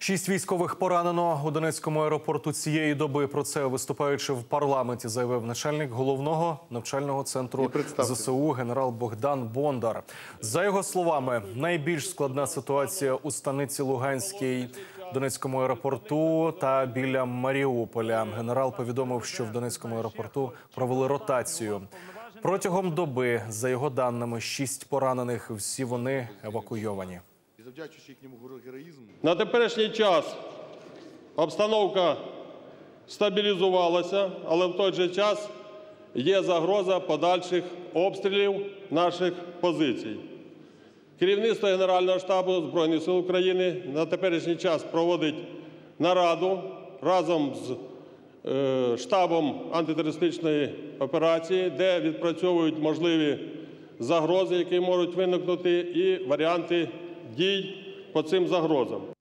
6 військових поранено у Донецькому аеропорту цієї доби. Про це, виступаючи в парламенті, заявив начальник головного навчального центру ЗСУ генерал Богдан Бондар. За його словами, найбільш складна ситуація у станиці Луганській, Донецькому аеропорту та біля Маріуполя. Генерал повідомив, що в Донецькому аеропорту провели ротацію. Протягом доби, за його даними, 6 поранених, всі вони евакуйовані. На теперішній час обстановка стабілізувалася, але в той же час є загроза подальших обстрілів наших позицій. Керівництво Генерального штабу Збройних сил України на теперішній час проводить нараду разом з штабом антитерористичної операції, де відпрацьовують можливі загрози, які можуть виникнути, і варіанти дій по цим загрозам.